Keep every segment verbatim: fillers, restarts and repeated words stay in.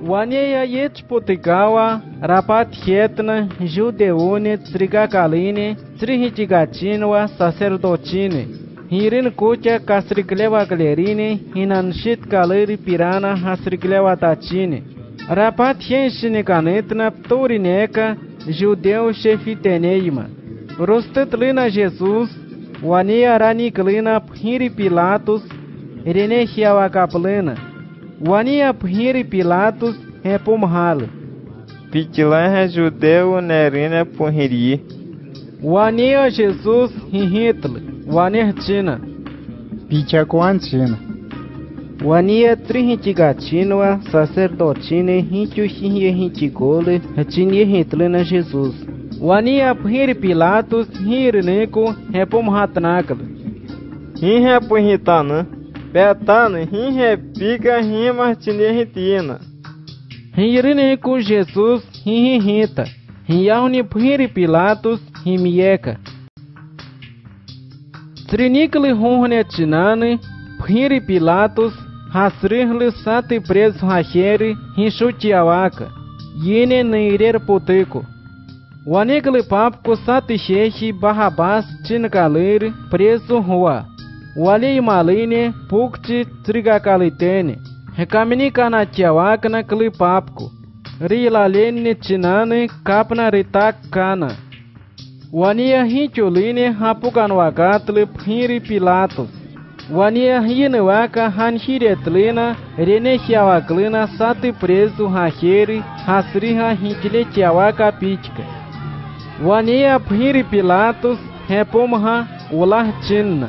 Wania yet Potigawa, Rapat Hietna, Judeone, Trigacaline, Trihitigatinua, Sacerdotine, Hirin Kutia, Castricleva Galerine, Hinanshit Galeri Pirana, Hastricleva Tatine, Rapat Hienshine Canetna, Ptorineca, Judeu Chefiteneima, Rostetlina Jesus, Wania Raniclina, Hiri Pilatus, Irenechia Caplena, Wania Hiri Pilatus, Repomhalo, Pitilã Judeu Nerina Punhiri, Wania Jesus, Hitler, Wanertina, Pichaquantina, Wania Trihitigatinua, Sacerdotine, Hintiu Hintigole, Retini Hitlena Jesus. Wania Hiri Pilatus, Hirineco, Repomhatnacalo. Hinha Punhitana, Betana, Hinha Pica, Hinha Martine Ritina. Hirineco Jesus, Hinhita, Hinhauni Hiri Pilatus, Himieca. Trinicli Honnetinane, Hiri Pilatus, Hasrirli Sati Preso Racheri, Hinchutiawaka, Yene Neirer Poteco. Wanigli Papco Sati Chechi, Barrabás, Tincaleri, Preso Rua. Wali Maline, Pukti, Trigacalitene, Recaminica na Tiawaka na Clipapco, Rilalene Tinane, Capna Ritacana. Wania Hintioline, Rapucanoagatli, Hiri Pilatus. Wania Hinewaka, Hanhiretlina, Renechiawaclina, Sati Preso, Racheri, Hasriha Hintiletiawaka Pitica. Wania Hiri Pilatus, Repomha, Ulartina.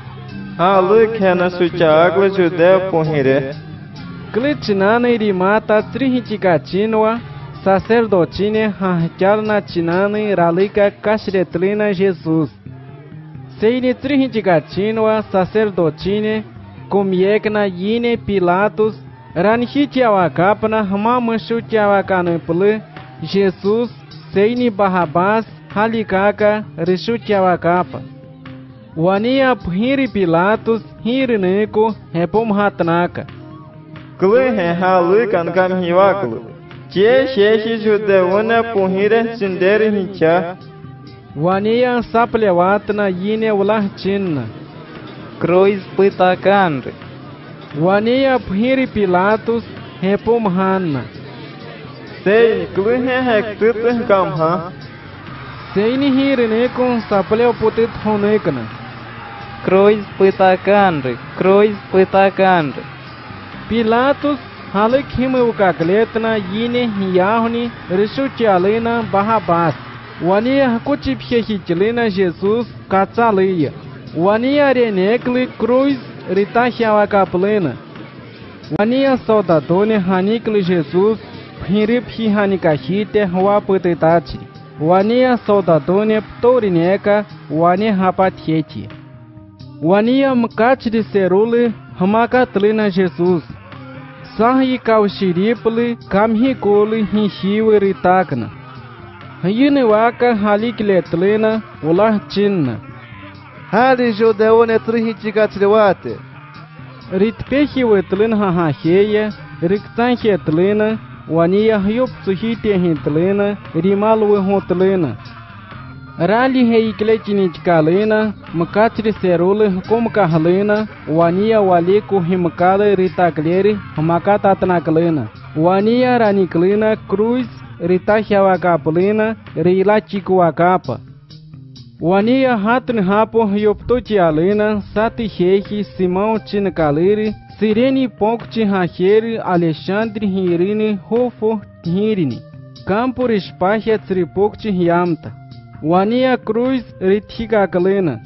Aluk Rena Sutiágua, Judeu Punhire. Clitinana Irimata, Trihitigatinua, Sacerdotine, Harchalnatinane, Ralica Castretlina Jesus. Seine Trihitigatinua, Sacerdotine, Comiecna Yine Pilatus, Ranchitiawacapna, Mamanchutiawacanepule, Jesus, Seine Barrabás, Halicaca, Rechutiawacapa. Wania Hiri Pilatus, Hirineco, Repomhatnaca. Cluhe Halucan Camhiwaclo. Tia Cheche Judeuna Punhire Sindere Hincha. Wania Saplewatna Yine Ulartina. Cruz Pitacandre. Wania Hiri Pilatus, Repomhana. Sei, Cluhe Hectutus Gamha. Seine Hirineco, Sapleo Potet Honecna. Cruz Pitacandre, Cruz Pitacandre. Pilatus, Halek Himeucacletna, Yine, Yahni, Rechutialena, Barrabás. Wania Cotipchehitlena, Jesus, Catzaleia. Wania Renecli, Cruz, Ritachiawacaplena. Wania Soldadone, Hanicli, Jesus, Hirip Hanicachite, Rua Potetati. Wania Soldadone, Ptorineca, Wania Rapatiete. Wania Mcate de Cerule, Ramacatlena Jesus. Sarri Cauxiripole, Camricole, Rinchiwe Ritacna. Yinewaka, Halikletlena, Ulartina. Hali Judeone Trihitigatriwate, Ritpechiwetlena Racheia, Rictanchetlena, Wania Riopsuhite Hintlena, Rimalue Hontlena. Rali Reicletinitcalena, Mcatri Cerule, como Carlena, Wania Walico Rimcala Ritacleri, Macatatnaclena. Wania Raniclina, Cruz, Ritachiawacaplena, Rilaticoacapa. Wania Ratn Rapo Rioptotialena, Sati Cheche, Simão Tincaleri, Sirene Ponct Racheri, Alexandre Hirine, Rofo Hirine. Campo Espacha Tripoct Riamta. Wania Cruz Ritigaclena.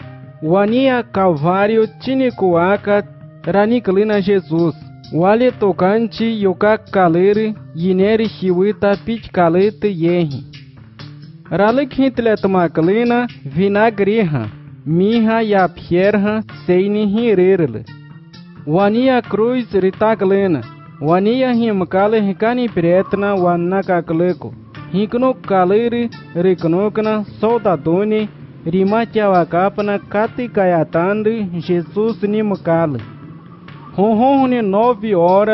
Wania Calvário Tinicoaca Raniclina Jesus. Wale Tocante Yocac Caleri Yineri Chiwita Pitcalete Yenri. Ralik Hitletmaclina Vinagreha Mirra Yapierra Seine Hirerle. Wania Cruz Ritaglena. Wania Rimcale Ricani Pretna Wanacacleco. Rincno Caleri Ricnocna Soldadone Rimatiawacapna Cati Caiatande Jesus Nimcale. Ronronne nove horas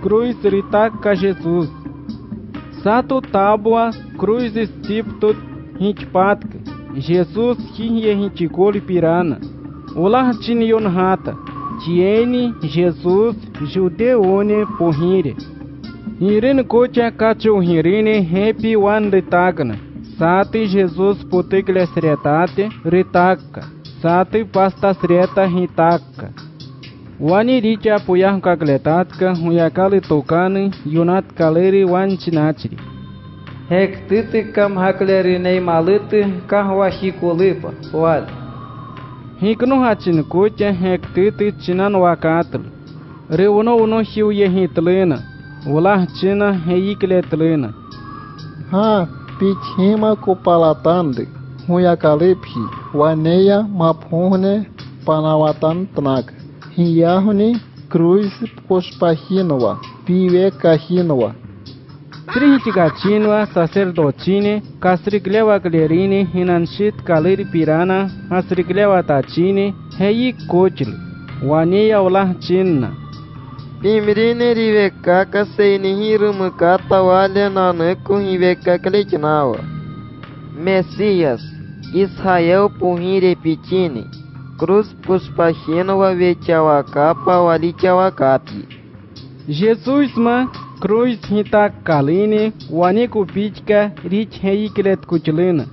cruz ritaca Jesus. Sato tábua, cruz estipto, hintpatka. Jesus hinye hinticole pirana. Olar tinion rata. Tiene Jesus judeone porrire. Hirene cocha cacho hirene happy one retagna. Sate Jesus potecle sretate retaca. Sate pasta sreta hitaca. Wani richa apoiar cacletatka, huyakale tocane, yunat caleri wanchinachri. Hek tite kam hakleri nei malite kahwashikulipa. Wal. Hikno hachin cocha hek tite chinan wakatl. Reuno uno hiu ye hitlena. Ular china heikletlena. Ha, pichima copalatande. Huyakalephi, waneia maphone panawatan tnak. Hiahune cruz pospahinoa, pive kahinoa. Trihitigatinua sacerdotine, castricleva clerine, hinanchit caleri pirana, astricleva tatine, hei cotil, waneia olar china. Pimrine riveka kaseini hirum katawalha naneku riveka kleitnawa. Messias, Israel puhire pitine. Cruz puspachino vetiawacapa walitiawacapi. Jesus ma cruz hita kaline waniku pitka rich heiklet kuchlena.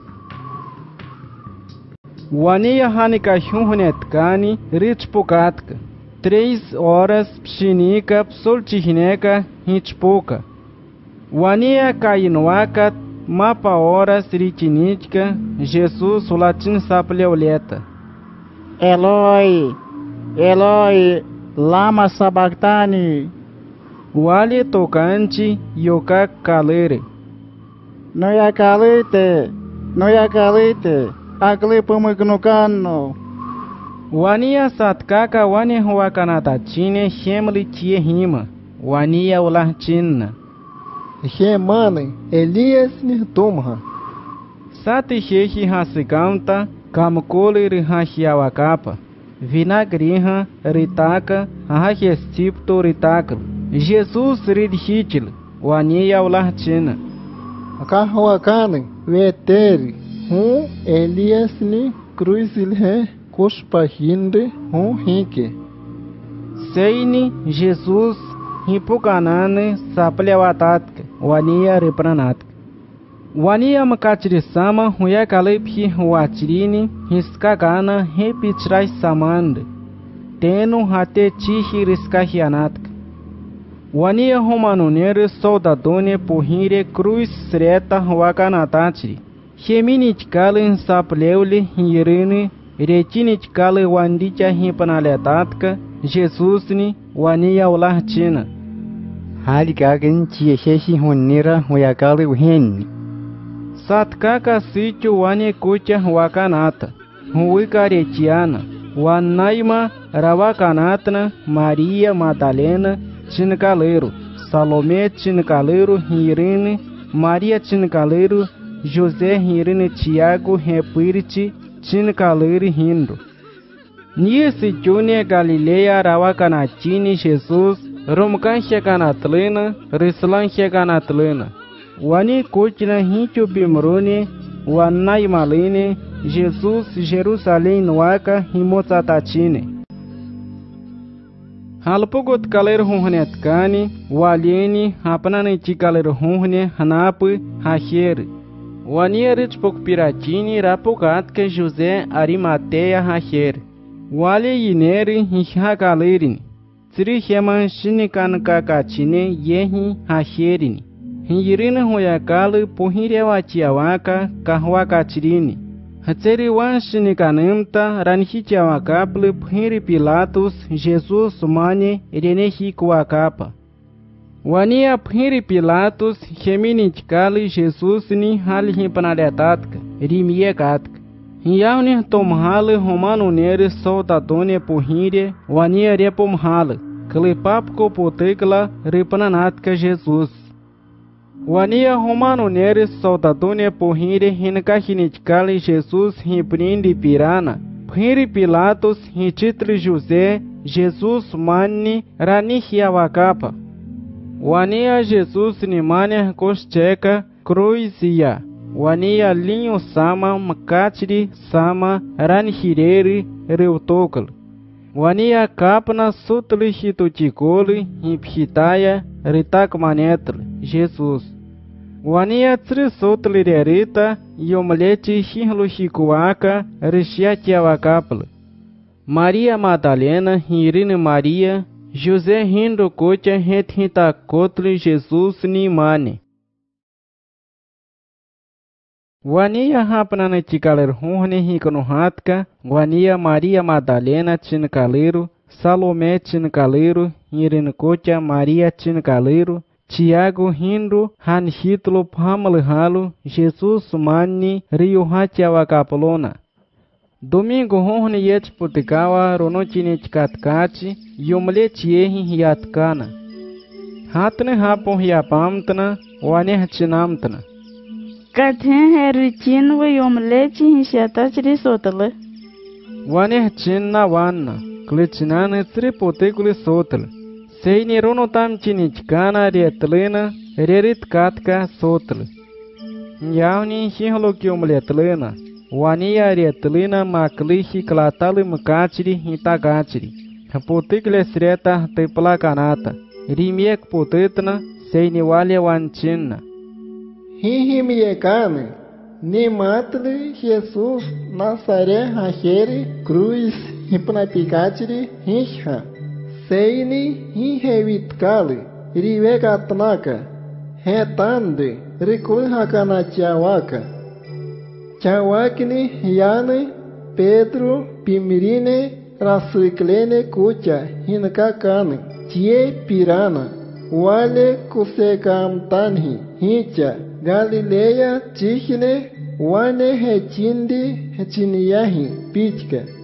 Wania hanika hunnetkani rich pokatka. Três horas psinica psoltihineca hitpoka. Wania kainoaka mapa horas ritinitka Jesus latin sapleoleta. Eloi, Eloi, lama sabachthani. Wale tocante yoka kalere. Noia kalite, noia kalite, akle pumugnucano. Wania satkaka wania huakanatachine shemli tie rima. Wania ulartina. Remane, Elias nirtumha. Sati shehi hasikanta. Kamkole rihachiawacapa, vinagriha ritaca, rahestipto ritaca. Jesus ridhitil, wania ulartina. Akahuacane, veteri, um Eliasni cruzilhe, cospahinde, um rike. Seini Jesus hipucanane saplewatatke, wania repranatke. Wania makatri sama huya kalephi wachirini hiskagana repitrai samande. Teno hate chihi riskahianatka. Wania romanonere soldadone porrire cruz sreta wakanatatri. Cheminitkale sapleule hirene retinitkale wandicha himpanaletatka. Jesusni wania ulartina. Halgagen chiesheshi honera huyakale uhenni. Satkaka sítio wane kucha wakanata, huicaretiana, wanaima rawakanatna, Maria Madalena, Tincaleiro, Salomé Tincaleiro, Irene, Maria Tincaleiro, José Irene Tiago, Repiriti, Tincaleiro rindo. Nisse Júnia Galileia rawakanatini Jesus, Romcan cheganatlena, Rislan cheganatlena. Wani kuchna hinchu bimrone, wanai malene, Jesus Jerusalém noaka himotatatine. Halpogot kaler hunnetkani, waleni, hapanane chikaler hunne, hanapu, hacher. Wani richpok piratini, rapogatke José Arimateia hacher. Wale yineri hihagalerini. Tri heman shinikan kakachine yehi hacherini. Hirina huyakale pohirewatiawaka kahwakachirini. Hatseri wanshinikanamta ranhichiawakaple pohiri Pilatus Jesus mane renehikuakapa. Wania pohiri Pilatus heminitkale Jesus ni halihimpanaletatka rimiekatka. Hiyauni tomhale romano nere soldadone pohire wania repomhale. Klepapko potekla repananatka Jesus. Wania romano nere soldadone porrire hinacahinitkale Jesus riprinde pirana, pohiri Pilatus hititri José, Jesus mani ranihiawacapa. Wania Jesus ni mania koscheka cruizia. Wania linho sama makachiri sama ranhireri reutokal. Wania kapna sutli hituchikoli hiphitaya ritak manetl Jesus. Wania tri sutli rerita yomleti hinlo hikuaka rishiatiawakapl. Maria Madalena hirine Maria José rindo cocha rethita kotli Jesus ni mane. Wania hapna na chikaler honne hikano hatka, Wania Maria Madalena chincaleiro, Salomé chincaleiro, hirine cocha Maria chincaleiro, Tiago rindo han hitlo pamal halo, Jesus mani rio hatiawakapolona. Domingo honne yet putikawa ronochine chikatkati, yomletiehi hiatkana. Hatne hapon hiapamtana, wane chinamtana. Kathen herichin we yomleti hishatachri sotale. Wane chinna wanna, klichinane tri potekuli sotal. Seini ronotam chinichkana rietlena, rerit katka sotal. Yauni hihlo kiomletlena. Wania rietlina maklihi klatali mkachiri hitagachiri. Potikle sreta tepla kanata. Rimiek potetna seini wale wanchinna. Hihi miekane. Ni matli Jesus Nazaré hachere cruz hipna picatiri hisha. Seini hihevitkali. Rivekatnaka. Hetande. Rikulhakana chiawaka. Chawakni Yane, Pedro, Pimirine, Rasuiklene Kucha, Hinkakane, Tie Pirana, Wale Kusekamtanhi, Hicha, Galileia, Tichne, Wane Hechindi, Hechiniahi, Pitka.